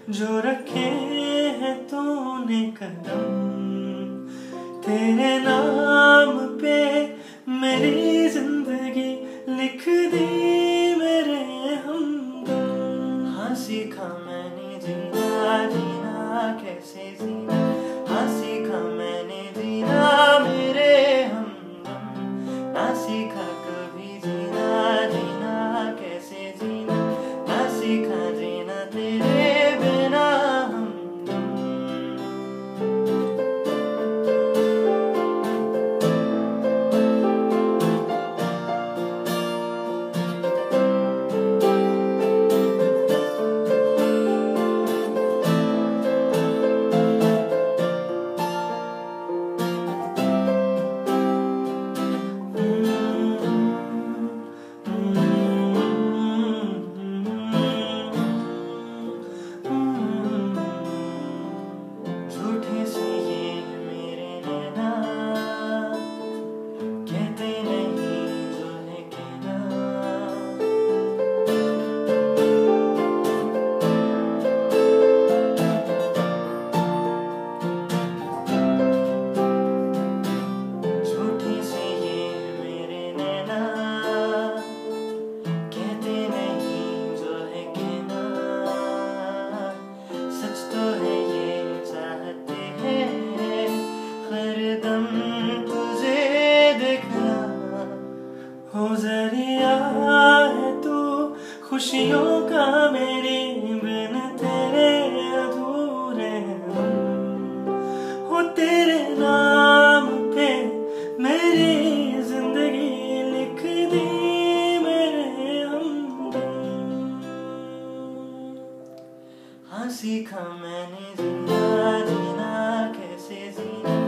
जो रखे हैं तूने कदम, तेरे नाम पे मेरी जिंदगी लिख दी मेरे हमदम। हाँ सीखा मैंने जीना, जीना कैसे जीना, हाँ सीखा मैंने जीना मेरे हमदम। ना सीखा कभी जीना, जीना कैसे जीना, ना सीखा जीना तेरे बिना हो ज़रिया है तू खुशियों का मेरी, बिन तेरे अधूरे हम। हो तेरे नाम पे मेरी जिंदगी लिख दी मेरे हमदम। हाँ सीखा मैंने जीना, जीना कैसे जीना,